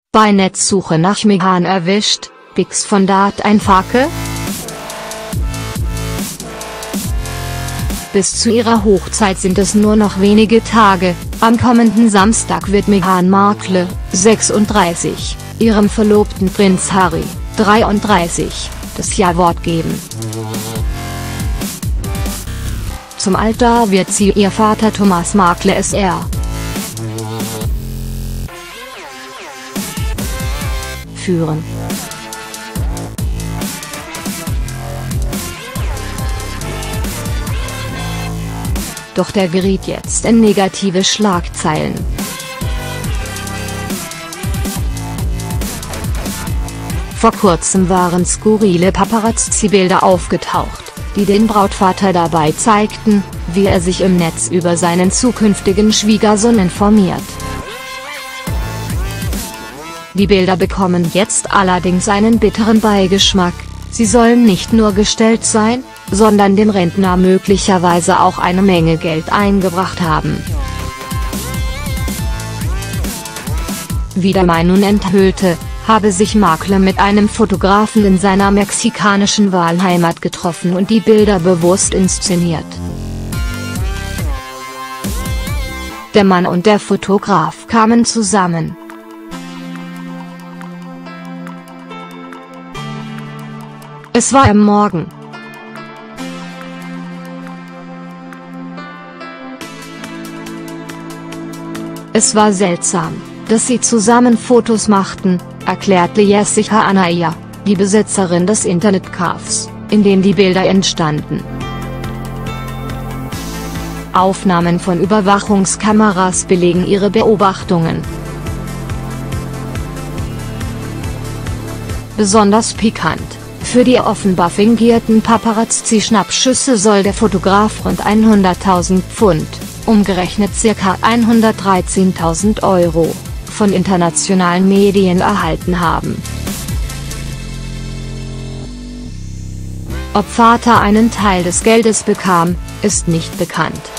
Bei Netzsuche nach Meghan erwischt, Pics von Dat ein Fake? Bis zu ihrer Hochzeit sind es nur noch wenige Tage. Am kommenden Samstag wird Meghan Markle, 36, ihrem Verlobten Prinz Harry, 33, das Ja-Wort geben. Zum Altar wird sie ihr Vater Thomas Markle Sr. führen. Doch der geriet jetzt in negative Schlagzeilen. Vor kurzem waren skurrile Paparazzi-Bilder aufgetaucht, die den Brautvater dabei zeigten, wie er sich im Netz über seinen zukünftigen Schwiegersohn informiert. Die Bilder bekommen jetzt allerdings einen bitteren Beigeschmack. Sie sollen nicht nur gestellt sein, sondern dem Rentner möglicherweise auch eine Menge Geld eingebracht haben. Wie der Mai nun enthüllte, habe sich Markle mit einem Fotografen in seiner mexikanischen Wahlheimat getroffen und die Bilder bewusst inszeniert. Der Mann und der Fotograf kamen zusammen. Es war am Morgen. Es war seltsam, dass sie zusammen Fotos machten, erklärte Jessica Anaya, die Besitzerin des Internetcafés, in dem die Bilder entstanden. Aufnahmen von Überwachungskameras belegen ihre Beobachtungen. Besonders pikant: Für die offenbar fingierten Paparazzi-Schnappschüsse soll der Fotograf rund 100.000 Pfund, umgerechnet ca. 113.000 Euro, von internationalen Medien erhalten haben. Ob Vater einen Teil des Geldes bekam, ist nicht bekannt.